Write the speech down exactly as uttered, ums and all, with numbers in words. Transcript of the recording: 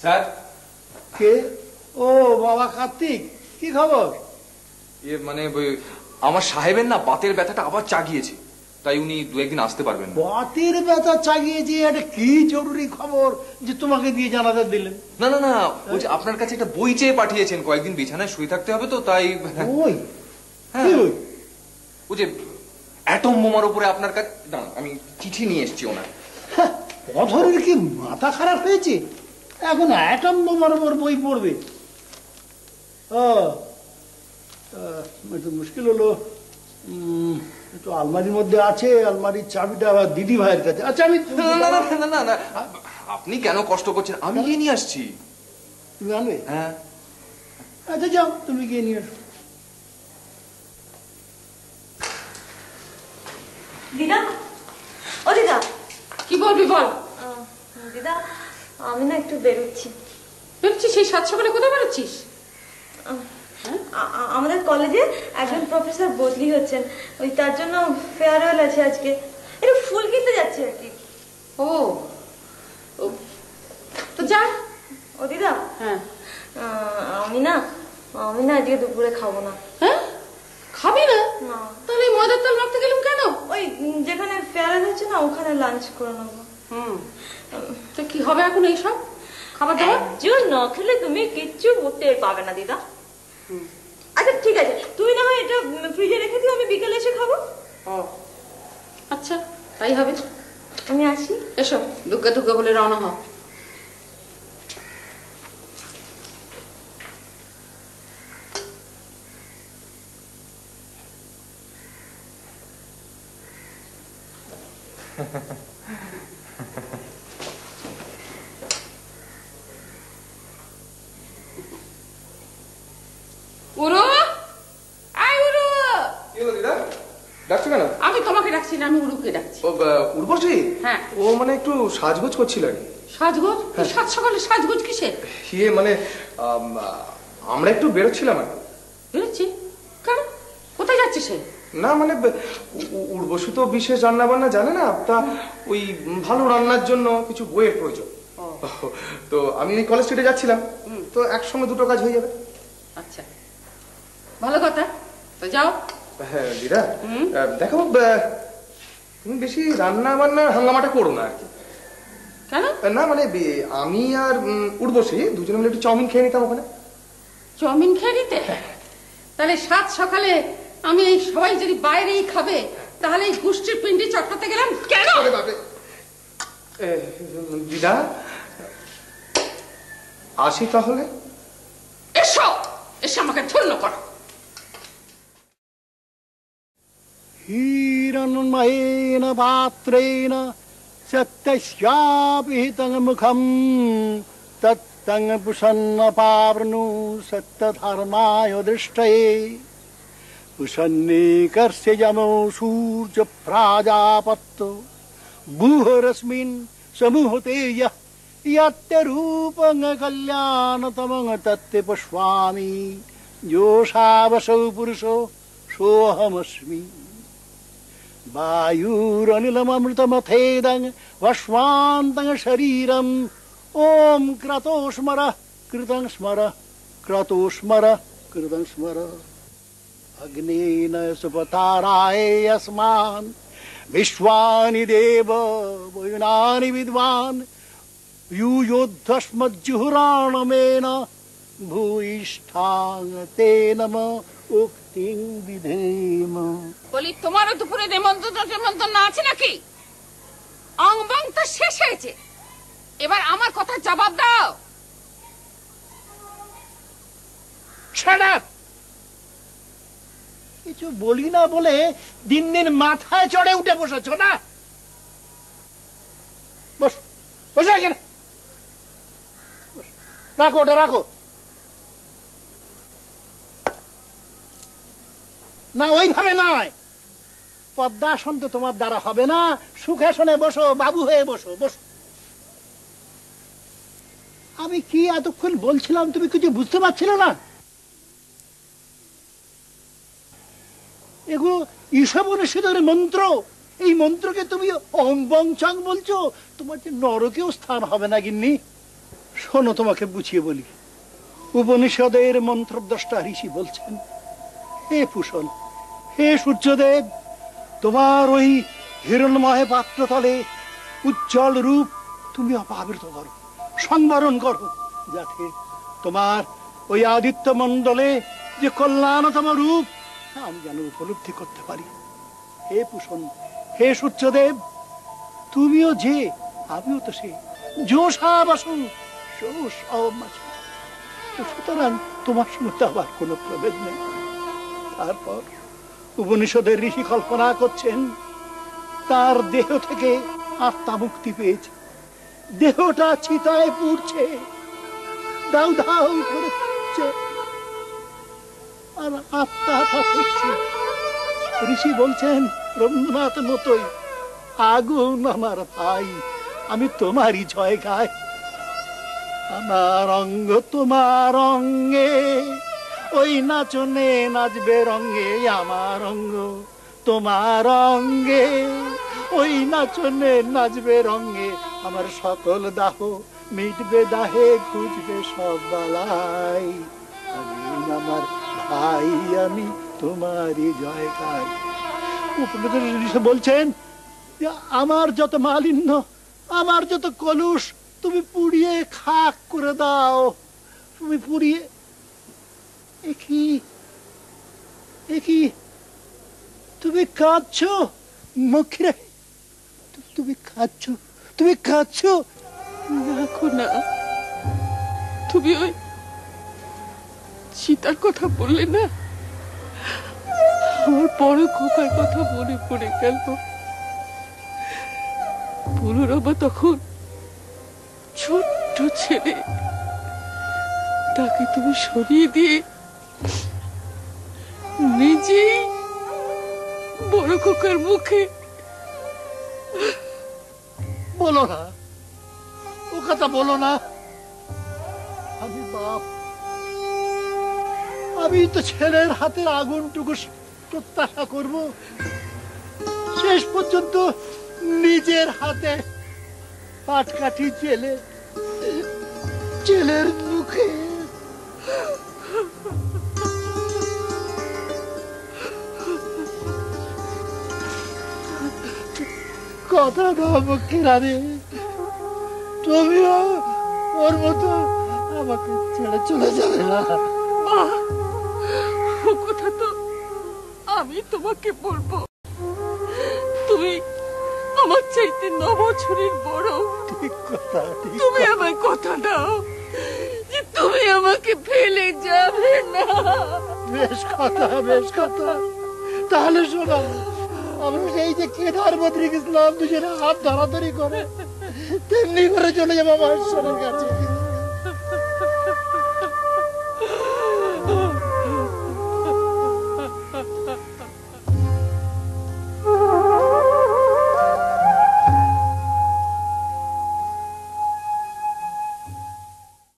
Sir. কে? ও বাবা কার্তিক, কি খবর? ইয়ে মানে আমার সাহেবের না বাতের ব্যথাটা আবার চাগিয়েছে, তাই উনি দু একদিন আসতে পারবেন না। বাতের ব্যথা চাগিয়েছে? এটা কি জরুরি খবর যে তোমাকে দিয়ে জানাতে দিলেন? না না না, ওই যে আপনার কাছে একটা বই চেয়ে পাঠিয়েছেন, কয়েকদিন বিছানায় শুয়ে থাকতে হবে তো তাই। বই? হ্যাঁ, ওই যে অ্যাটম বোমার উপরে আপনার কাছে। দাঁড়ান, আমি চিঠি নিয়ে এসেছি ওনার। অধরের কি মাথা খারাপ হয়েছে? এখন অ্যাটম বোমার উপর বই পড়বে? একটু মুশকিল হলো। একটু আলমারির মধ্যে আছে, আলমারির চাবিটা আবার দিদি ভাইয়ের কাছে। আচ্ছা আমি না না না না, আপনি কেন কষ্ট করছেন, আমি গিয়ে নিয়ে আসছি। তুমি আনবে? হ্যাঁ। আচ্ছা যাও, তুমি গিয়ে নিয়ে আসো। দিদা, ও দিদা। কি বলবি বল। দিদা, আমি না একটু বেরোচ্ছি। বেরোচ্ছিস? সেই সাত সকালে কোথায় বেরোচ্ছিস? আমাদের কলেজে একজন প্রফেসর বদলি হচ্ছেন, ওই তার জন্য ফেয়ারওয়েল আছে আজকে, একটু ফুল কিনতে যাচ্ছি আর কি। ও তো যা। ও দিদা, হ্যাঁ আমি না আমি না আজকে দুপুরে খাবো না। হ্যাঁ, খাবি না? না। তাহলে ময়দার তেল মাখতে গেলাম কেন? ওই যেখানে ফেয়ারওয়েল হচ্ছে না, ওখানে লাঞ্চ করে নেবো। হুম, তো কি হবে এখন এইসব খাবার দাবার? একজন ন খেলে তুমি কিচ্ছু করতে পাবে না দিদা। আচ্ছা ঠিক আছে, তুমি না হয় এটা ফ্রিজে রেখে দিও, আমি বিকেলে এসে খাবো। ও আচ্ছা, তাই হবে। আমি আসি। এসো, দুগ্গা দুগ্গা বলে রওনা হও। আমি তোমাকে ডাকছি না, আমি উড়ুকে ডাকছি। উর্বশী? হ্যাঁ। ও মানে একটু সাজগোজ করছিল আর কি। সাজগোজ? সাত সকালে সাজগোজ কিসের? ইয়ে মানে আমরা একটু বেরোচ্ছিলাম আর কি। বেরোচ্ছি? কেন? কোথায় যাচ্ছে সে? না মানে উর্বশী তো বিশেষ রান্না বান্না জানে না, তা ওই ভালো রান্নার জন্য কিছু বইয়ের প্রয়োজন। তো আমি ওই কলেজ স্ট্রিটে যাচ্ছিলাম, তো একসঙ্গে দুটো কাজ হয়ে যাবে। আচ্ছা, ভালো কথা, তো যাও। হ্যাঁ দিদা, দেখো তুমি বেশি রান্না বান্না হাঙ্গামাটা করো না আর কি। কেন? না মানে আমি আর উর্বশী দুজনে মিলে একটু চাউমিন খেয়ে নিতাম ওখানে। চাউমিন খেয়ে নিতে? তাহলে সাত সকালে আমি এই সবাই যদি বাইরেই খাবে, তাহলে এই গোষ্ঠীর পিন্ডি চটকাতে গেলাম কেন? দিদা আসি তাহলে। এসো, এসে আমাকে ধন্য করো। হিরণ্ময়েন পাত্রেণ সত্যস্যাপিহিতং মুখম তত্তং পুষন্ন পাবৃণু সত্যধর্মায় দৃষ্টয়ে পুষন্নেকর্ষে যমো সূর্য প্রাজাপত্য বুহরস্মিन् সমুহতে यः यत्ते रूपं कल्याणतमं तत्ते पुष्पामि योषावसौ पुरुषो सोऽहमस्मि वायुरनिलममृतमथेदं वश्वान्तं शरीरम् ॐ क्रतो स्मर कृतं स्मर क्रतो स्मर कृतं स्मर अग्नेन सुपताराय अस्मान् विश्वानि देव वयुनानि विद्वान् यूयोद्धस्मज्जुहुराणमेन भूयिष्ठां ते नम उक्तिं विधेम। বলি তোমারও দুপুরে নেমন্তন্ন টেমন্তন্ন আছে নাকি? অংবং তো শেষ হয়েছে, এবার আমার কথা জবাব দাও। কিছু বলি না বলে দিন দিন মাথায় চড়ে উঠে বসেছ না? বস, বসে এখানে রাখো, ওটা রাখো। না ওইভাবে নয়, পদ্মাসন তো তোমার দ্বারা হবে না, সুখাসনে বসো, বাবু হয়ে বসো, বসো। আমি কি এতক্ষণ বলছিলাম তুমি কিছু বুঝতে পারছিলে না? এগুলো ঈশাবনিষদের মন্ত্র, এই মন্ত্রকে তুমি অং বং চং বলছো, তোমার যে নরকেও স্থান হবে না গিন্নি। শোনো, তোমাকে বুঝিয়ে বলি। উপনিষদের মন্ত্রদ্রষ্টা ঋষি বলছেন, হে ভূষণ, হে সূর্যদেব, তোমার ওই হিরণ্ময় পাত্রতলে উজ্জ্বল রূপ তুমি অপাবৃত করো, সংবরণ করো, যাতে তোমার ওই আদিত্য মণ্ডলে যে কল্যাণতম রূপ আমি যেন উপলব্ধি করতে পারি। হে ভূষণ, হে সূর্যদেব, তুমিও যে, আমিও তো সে, যোষা বাসু সুতরাং তোমার সঙ্গে তো আবার কোনো প্রভেদ নেই। তারপর উপনিষদের ঋষি কল্পনা করছেন, তার দেহ থেকে আত্মা মুক্তি পেয়েছে, দেহটা চিতায় পুড়ছে, দাউ দাউ করে পুড়ছে, আর আত্মাটা পুড়ছে। ঋষি বলছেন, রবীন্দ্রনাথ মতোই, আগুন আমার ভাই, আমি তোমারই জয় গাই। আমার অঙ্গ তোমার অঙ্গে, ওই নাচনে নাচবে রঙ্গে, আমার অঙ্গ তোমার অঙ্গে, ওই নাচনে নাচবে রঙ্গে, আমার সকল দাহ মিটবে দাহে, খুঁজবে সব বালাই, আমি আমার ভাই, আমি তোমারই জয় গাই। উপনিষদ বলছেন, আমার যত মালিন্য, আমার যত কলুষ তুমি পুড়িয়ে খাক করে দাও, তুমি পুড়িয়ে। একই একই তুমি কাঁদছো মুখে, তুমি কাঁদছো, তুমি কাঁদছো। দেখো না, তুমি ওই সীতার কথা বললে না, আমার বড় খোকার কথা মনে পড়ে গেল। পুনরবা তখন ছোট্ট ছেলে, তাকে তুমি সরিয়ে দিয়ে নিজেই বড় খোকার মুখে। বলো না, ও কথা বলো না। আমি বাপ, আমি তো ছেলের হাতের আগুনটুকু প্রত্যাশা করব, শেষ পর্যন্ত নিজের হাতে পাটকাঠি জেলে ছেলের মুখে। কথা দাও মুখিরানি, তুমিও ওর মতো আমাকে ছেড়ে চলে যাবে না। ও কথা তো আমি তোমাকে বলবো, তুমি আমার চাইতে ন বছরের বড়। ঠিক কথা, তুমি আমায় কথা দাও যে তুমি আমাকে ফেলে যাবে না। বেশ কথা, বেশ কথা। তাহলে শোনো, আমরা সেই যে কেদার বদ্রিক ইসলাম দুজনে হাত ধরাধরি করে তেমনি করে চলে যাবো আমার ঈশ্বরের কাছে।